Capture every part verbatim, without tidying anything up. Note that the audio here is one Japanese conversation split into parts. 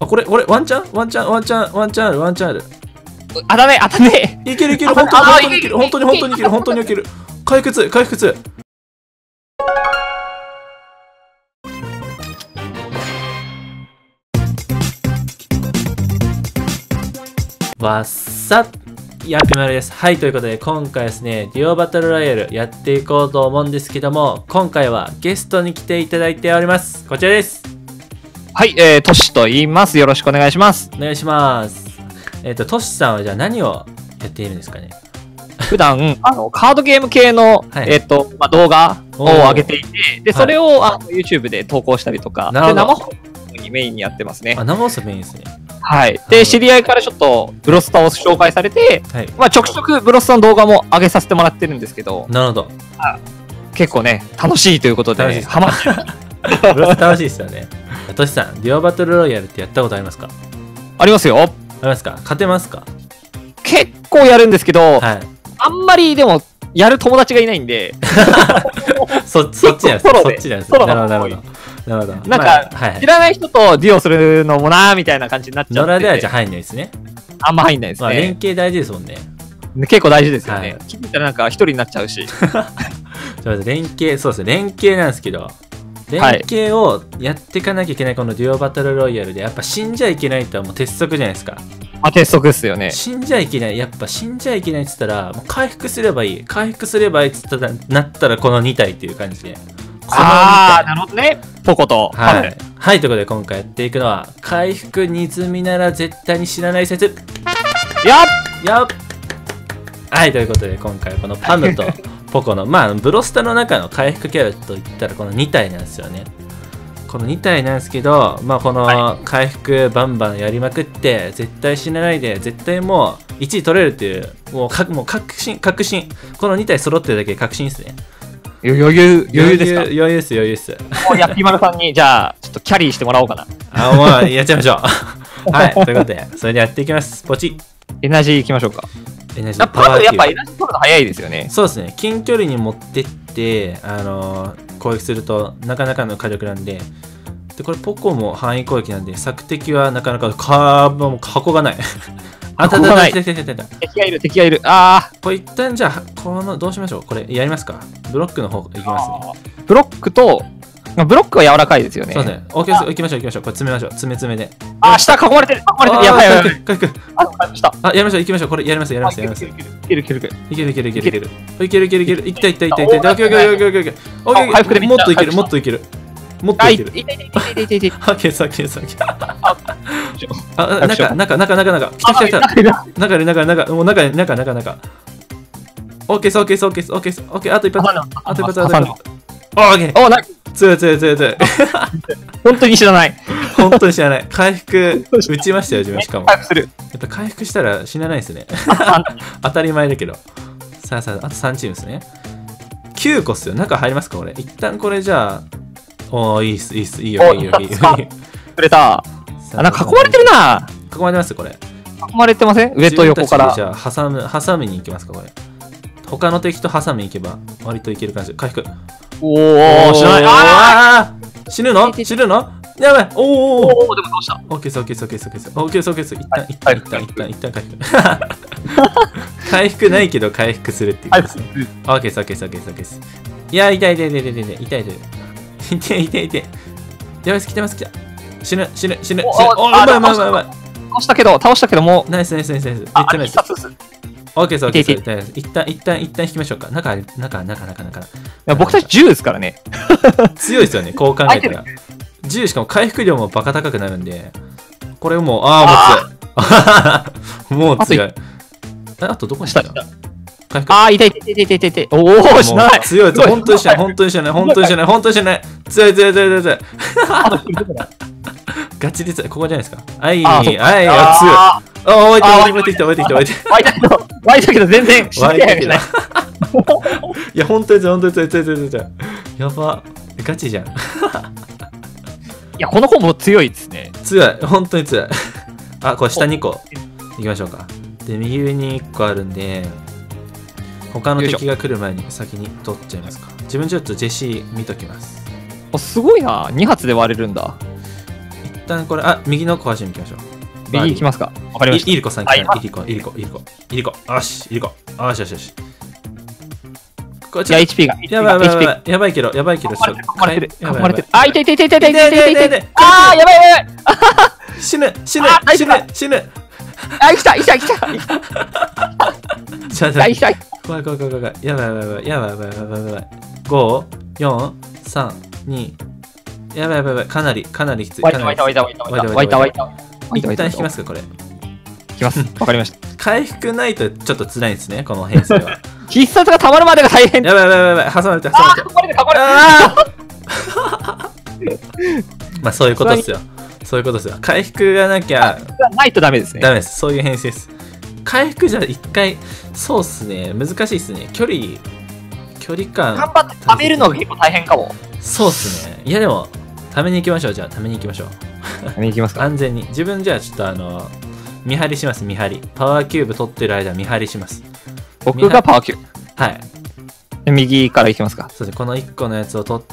あ、これ、これ、ワンチャンワンチャンワンチャンワンチャンある、ワンチャンある。 当たね当たねいけるいける、本当に本当にいける、本当に本当にいける、本当にいける。回復回復わっさやぴまるです。はい、ということで今回ですね、デュオバトルロイヤルやっていこうと思うんですけども、今回はゲストに来ていただいております。こちらです。 はい、えー、トシと言います。よろしくお願いします。 お願いします。えっと、トシさんはじゃあ何をやっているんですかね。 普段、あの、カードゲーム系の、はい、えっと、まあ、動画を上げていて、で、それを、あの YouTube で投稿したりとか、で生放送にメインにやってますね。 あ、生放送メインですね。 はい。で、知り合いからちょっと、ブロスターを紹介されて、はい、まあ、ちょくちょくブロスターの動画も上げさせてもらってるんですけど、 なるほど。 結構ね、楽しいということで、ね、ハマってる。 ブロスター楽しいですよね。トシさん、デュオバトルロイヤルってやったことありますか？ ありますよ。ありますか？勝てますか？ 結構やるんですけど、はい、あんまりでも、やる友達がいないんで。 そ, そっちなんです。そっちなんです。なるほど、なるほど。なるほど。 なんか、まあはい、知らない人とデュオするのもなーみたいな感じになっちゃって。 野良ではじゃ入んないですね。 あんま入んないですね。まあ、 連携大事ですもんね。 結構大事ですよね。気づいたらなんか一人になっちゃうし。 連携、そうですね。連携なんですけど、連携をやっていかなきゃいけないこのデュオバトルロイヤルで、やっぱ死んじゃいけないとはもう鉄則じゃないですか。 まあ、鉄則ですよね。 死んじゃいけない。やっぱ死んじゃいけないっつったら、もう回復すればいい。回復すればいいっつったら、なったらこのに体っていう感じで。 ああ、なるほどね。ポコと。 はい。はい、ということで今回やっていくのは、回復に積みなら絶対に死なない説。やっやっはい、ということで今回このパムとポコの、まあ、ブロスタの中の回復キャラといったらこのに体なんですよね。このに体なんですけど、まあ、この回復バンバンやりまくって、絶対死なないで、絶対もういちい取れるっていう、もうかもう確信、確信。このに体揃ってるだけで確信ですね。 余裕、余裕ですか？ 余裕です、余裕です。 もうヤッピーマルさんに、じゃあ、ちょっとキャリーしてもらおうかな。 あ、もうやっちゃいましょう。はい、ということで、それでやっていきます。ポチッ。 エナジーいきましょうか。 エナジー。 パワーやっぱエナジー取るの早いですよね。 そうですね。近距離に持ってって、あのー、攻撃すると、なかなかの火力なんで、でこれポコも範囲攻撃なんで索敵はなかなかかもう箱がない。あたたたたたたた敵がいる敵がいる。ああ。 これ一旦じゃあこのどうしましょう。これやりますか。ブロックの方いきますね。 ブロックとブロックは柔らかいですよね。 そうですね。オッケーです。行きましょう行きましょう。これ詰めましょう。詰め詰めで。 あ下囲まれてる。囲まれてる。やばいやばい。 回復。あやりましょう行きましょう。これやりますやりますやります。いけるいけるいけるいけるいけるいけるいけるいけるいけるいけるいったいったいったいったいった。オッケーオッケーオッケーオッケーオッケー。オッケー。回復でもっといけるもっといける。もっといける。 いていていていていていて。 あ、ケース、ケース、ケース。あ、中、中、中、中、中。来た来た来た。中で、中、中、もう中、中、中、中。オッケー、オッケー、オッケー、オッケー、オッケー、あと一発。あと一発、あと一発。オッケー。 お、な、 強い強い強い強い。 本当に知らない。 本当に知らない。回復、打ちましたよ、自分しかも。 回復する。 やっぱ回復したら死なないですね。当たり前だけど。さあさあ、あとさんチームですね。きゅうこっすよ。中入りますか、これ。一旦これじゃあ、おー、いいっす、いいっす、いいよ、いいよ、いいよ。 くれた。あ、なんか囲まれてるな。 囲まれてますこれ。 囲まれてません？上と横から。 じゃあ、挟む、挟みに行きますか、これ。他の敵と挟みに行けば、割といける感じ。回復。 おー、死なない。 あー死ぬの死ぬのやばい。おー。 おー、でも倒した。 オッケー、オッケー、オッケー、オッケー、オッケー、オッケー、一旦、一旦、一旦、一旦、一旦回復。回復ないけど回復するっていうことですね。オッケー、オッケー、オッケー、オッケー。いや、痛い、痛い、痛い、痛い、痛い、痛い、痛い。痛い痛い痛い。やばい、来てます、来た。死ぬ、死ぬ、死ぬ、死ぬ。お、うまいうまいうまいうまい。 倒したけど、倒したけども。 ナイス、ナイス、ナイス、ナイス。めっちゃナイス。オッケー、オッケー。一旦、一旦、一旦引きましょうか。中、中、中、中、中。 僕たちじゅうですからね。 強いですよね、こう考えたら。じゅうしかも回復量もバカ高くなるんで。これもう、ああ、もう強い。もう強い。あとどこにしたああ、痛い痛い痛い痛い痛い。おお、しない。 強い。本当にしない。本当にしない。本当にしない。本当にしない。強い強い強い強い。ガチで強い。ここじゃないですか。はい、はい、強い。あ、湧いて湧いてきた、湧いてきた、湧いてきた。 湧いたけど、湧いたけど全然。 湧いてきた。いや、本当に強い、本当に強い、強い、強い、強い。やば。ガチじゃん。いや、この子も強いですね。 強い。本当に強い。あ、これ下にこ行きましょうか。で、右上にいっこあるんで、他の敵が来る前に先に取っちゃいますか。自分ちょっとジェシー見ときます。 あ、すごいな。に発で割れるんだ。 一旦これ、あ、右の小橋に行きましょう。 右行きますか。わかりました。 イリコさん来た。イリコ、イリコ、イリコ、イリコ。よし、イリコ。よしよしよし。 こっち。いや、エイチピー が。 やばいやばいやばい。やばいけど、やばいけど、 囲まれてる。囲まれてる。 やばいやばい。 あ、痛い痛い痛い痛い痛い痛い痛い痛い。あー、やばいやばい。 死ぬ、死ぬ、死ぬ、死ぬ。 あ、来た、来た、来た。 ちょっと。怖い怖い怖い怖い怖い。やばいやばいやばいやばいやばいやばいやばい。ご、よん、さん、に。やばいやばいやばい。かなり、かなりきつい。 湧いた湧いた湧いた湧いた湧いた湧いた。 一旦引きますか、これ。 引きます。わかりました。 回復ないとちょっと辛いですね、この編成は。 必殺がたまるまでが大変。 やばいやばいやばい、挟まれて、挟まれて。 あー、囲まれて、囲まれて。 まあそういうことですよ。そういうことですよ。回復がなきゃ。 ないとダメですね。 ダメです。そういう編成です。回復じゃ一回、そうっすね。難しいっすね。距離、距離感。 頑張って貯めるのが結構大変かも。 そうっすね。いやでも、ために行きましょう。じゃあ、ために行きましょう。 ために行きますか。 安全に。自分じゃあちょっとあの、見張りします、見張り。パワーキューブ取ってる間、見張りします。 僕がパワーキューブ。 はい。 右から行きますか。 そうですね。このいっこのやつを取って、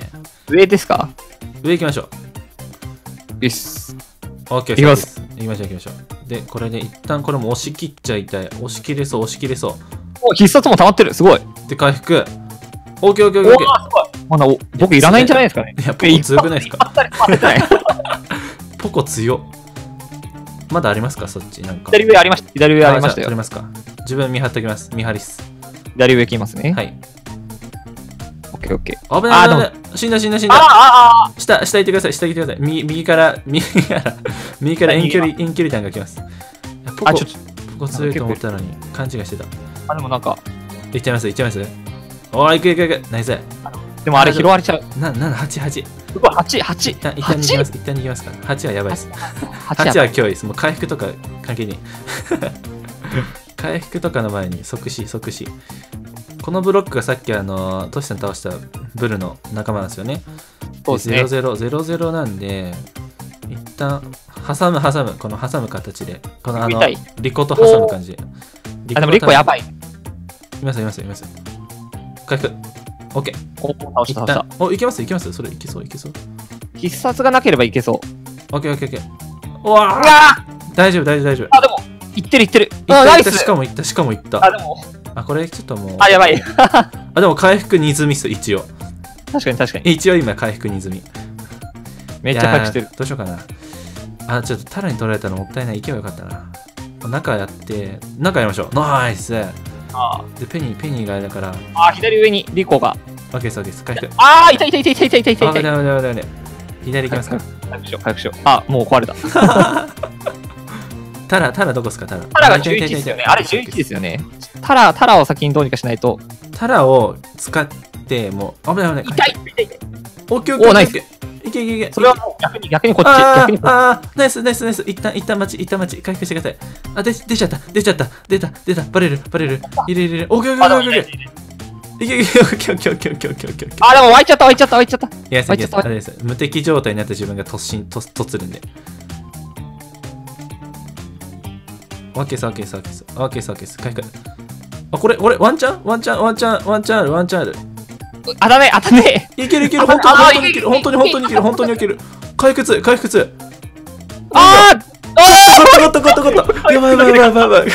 上ですか。 上行きましょう。よし。 オッケー、 行きます。 行きましょう、行きましょう。で、これで一旦これも押し切っちゃいたい。押し切れそう、押し切れそう。 お、必殺も溜まってる。すごい。 で、回復。オッケー、オッケー、オッケー。 おー、すごい。まだ僕いらないんじゃないですかね。 いや、ポコ強くないですか。ポコ強。まだありますか、そっち。なんか。 左上ありました。左上ありましたよ。 取りますか。自分見張っておきます。見張りっす。 左上行きますね。 はい。 オッケーオッケー。 危ない危ない。死んだ死んだ死んだ。 あああ下、下行ってください。下行ってください。右、右から、右から、右から遠距離、遠距離弾が来ます。ポコ、 あ、ちょっと。 ポコ強いと思ったのに、勘違いしてた。 あ、でもなんか。 いっちゃいます、いっちゃいます。おー、行く行く行く。ナイス。 でもあれ拾われちゃう。 な、なな、はち、はち。 すごい、はち、はち。 一旦、一旦逃げます。一旦逃げますから。はちはやばいです。はちは脅威です。もう回復とか関係に。回復とかの前に即死、即死。このブロックがさっきあの、トシさん倒したブルの仲間なんですよね。 そうですね。 ゼロゼロ、ゼロゼロなんで、一旦、挟む、挟む、この挟む形で。このあの、リコと挟む感じで。 あ、でもリコやばい。いますいますいます。回復。オッケー。 お、倒した、倒した。 お、いけますいけますそれいけそういけそう。 必殺がなければいけそう。 オッケーオッケーオッケー。うわー大丈夫大丈夫大丈夫。 あ、でも、いってるいってる。 あ、ナイス。しかもいったしかもいった。 あ、でも。 あ、これちょっともう。 あ、やばい。 あ、でも回復に済みっす、一応。 確かに確かに。 一応今回復に済み。 めっちゃ回復してる。 どうしようかな。あ、ちょっとタラに取られたのもったいない。行けばよかったな。中やって、中やりましょう。ナイス。 あで、ペニー、ペニーがあれだから。 あ、左上にリコが。 オッケーです、オッケーです。回復。 ああ、痛い痛い痛い痛い痛い痛い痛い。 あ、ダメダメダメダメ。左行きますか。 回復しよう、回復しよう。あ、もう壊れた。 タラ、タラどこですか、タラ。 タラがじゅういちですよね。あれじゅういちですよね。タラ、タラを先にどうにかしないと。 タラを使って、もう、危ない危ない。 痛い痛い痛い。 オッケーオッケー。 お、ナイス。 いけいけいけ。 それはもう逆に逆にこっち。逆にこっち。 ああ、ナイスナイスナイス。一旦一旦待ち、一旦待ち。回復してください。あ、出出ちゃった、出ちゃった。出た、出た。バレる、バレる。入れ入れ入れ。オッケーオッケーオッケーオッケー。いけいけ、オッケーオッケーオッケーオッケーオッケーオッケー。 あ、でも湧いちゃった、湧いちゃった、湧いちゃった。いや、さっきあれです。無敵状態になった自分が突進、突突るんで。オッケーです、オッケーです、オッケーです。オッケーです、オッケーです。回復。あ、これ、これ、ワンチャンワンチャンワンチャンワンチャンある、ワンチャンある。 あ、だめ、あ、だめ。 いけるいける、本当にいける、本当に本当にいける、本当にいける。回復2、回復2。 あーあーゴットゴットゴットゴット。やばいやばいやばいやばいやばい。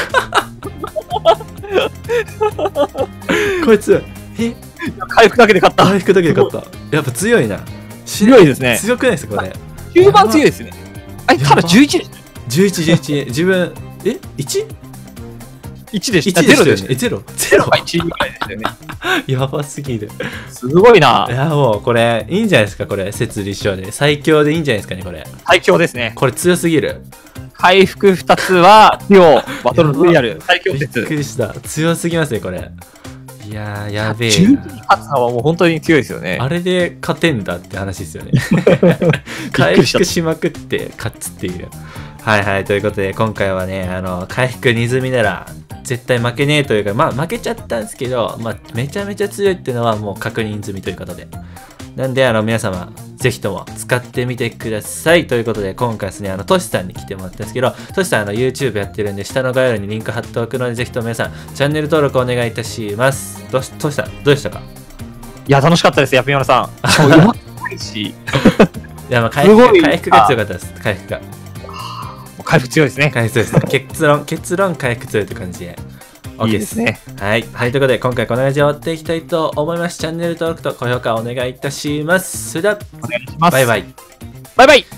こいつ、え回復だけで勝った。 回復だけで勝った。やっぱ強いな。 強いですね。 強くないですか、これ。 きゅうばん強いですね。あれ、ただじゅういちです。 じゅういち、じゅういち。自分、え いち? いちでした。 ゼロでした。ゼロゼロいちぐらいですよね。 やばすぎる。 すごいな。 いや、もうこれ、いいんじゃないですか、これ。説立証で。最強でいいんじゃないですかね、これ。 最強ですね。 これ強すぎる。 回復ふたつは、強、バトルロイヤル、最強説。 びっくりした。強すぎますね、これ。いやー、やべえな。 じゅういちに勝つのはもう本当に強いですよね。 あれで勝てんだって話ですよね。回復しまくって勝つっていう。はいはい、ということで、今回はね、あの、回復に済みなら、絶対負けねえというか、まあ負けちゃったんですけど、まあめちゃめちゃ強いっていうのはもう確認済みということで。なんで、あの、皆様、ぜひとも使ってみてください。ということで、今回ですね、あの、トシさんに来てもらったんですけど、トシさん、あの、YouTube やってるんで、下の概要欄にリンク貼っておくので、ぜひとも皆さん、チャンネル登録お願いいたします。トシ、トシさん、どうでしたか？ いや、楽しかったです、やぴまるさん。しかもうまいし。 いや、まあ回復、回復が強かったです。回復が。 回復強いですね。 回復強いです。結論、結論回復強いって感じで。 いいですね。 はい。はい。ということで、今回このラジオ終わっていきたいと思います。チャンネル登録と高評価お願いいたします。それでは、 お願いします。 バイバイ。 バイバイ。